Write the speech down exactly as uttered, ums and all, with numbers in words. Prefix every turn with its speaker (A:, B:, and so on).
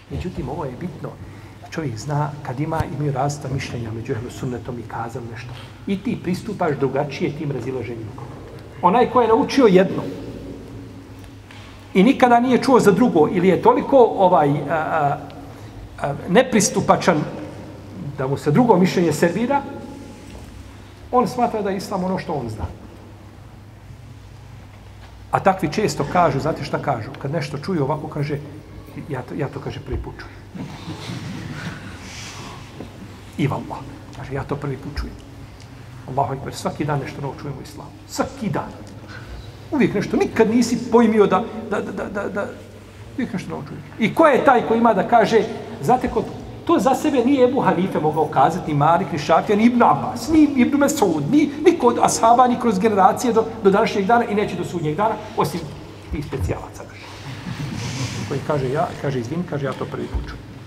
A: Međutim, ovo je bitno. Čovjek zna kad ima imaju različita mišljenja među ehlu sunnetom i kazam nešto. I ti pristupaš drugačije tim razilaženjima. Onaj ko je naučio jedno i nikada nije čuo za drugo ili je toliko ovaj a, a, a, nepristupačan da mu se drugo mišljenje servira, on smatra da je islam ono što on zna. A takvi često kažu, znate šta kažu? Kad nešto čuju ovako, kaže, ja to, ja to kaže, prvi put čujem. I vallah. Kaže, ja to prvi put čujem. Allahu ekber, svaki dan nešto novo čujem u islamu. Svaki dan. Uvijek nešto, nikad nisi pojmio da, da, da, da, da, uvijek nešto novo čujem. I ko je taj koji ima da kaže, znate, ko to za sebe nije Ebu Hanife mogao kazati, ni Malik, ni Šafija, ni Ibn Abbas, ni Ibn Mesud, ni niko od ashaba, ni kroz generacije do, do današnjeg dana i neće do sudnjeg dana, osim tih specijalaca. Koji kaže, ja, kaže, izvin, kaže, ja to prvi put čujem.